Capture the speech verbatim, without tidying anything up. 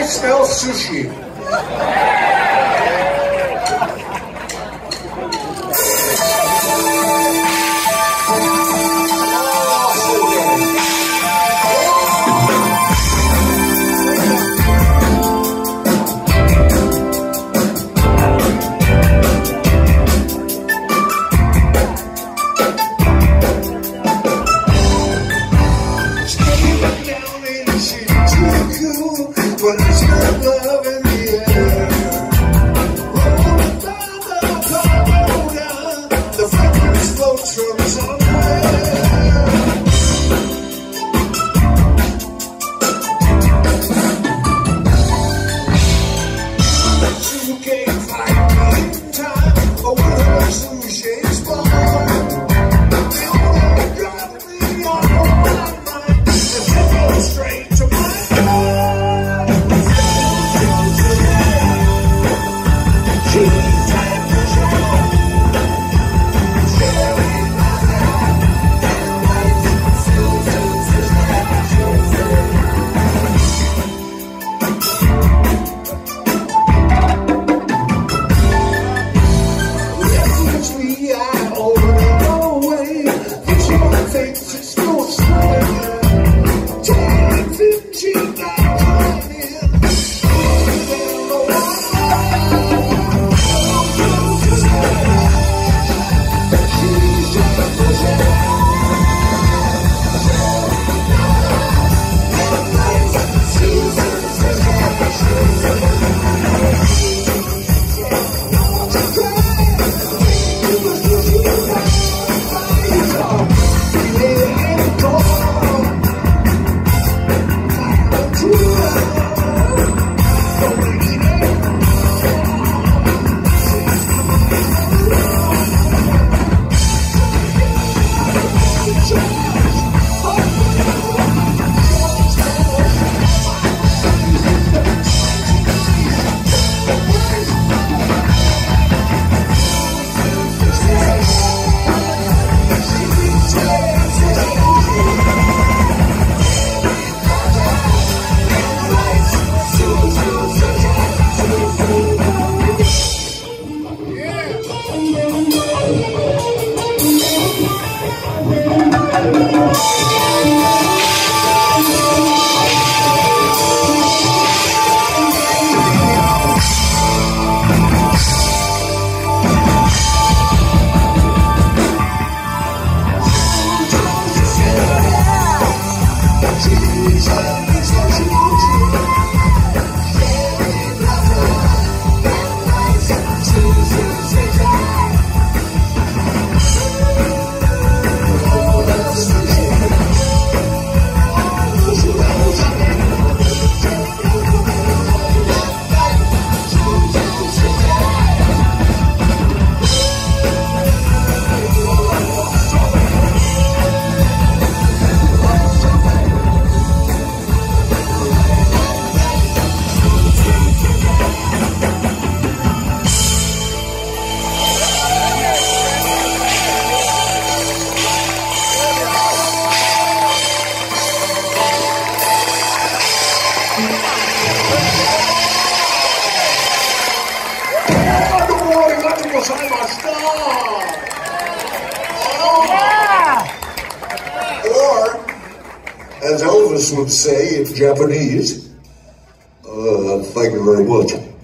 smell sushi. But it's not love in the air. Rolling down the corridor, the fragrance floats from somewhere. You can't find me in time, or with her sushi's born. You wanna drive me on my mind, and take you straight to my heart. Or, as Elvis would say in Japanese, uh, thank you very much.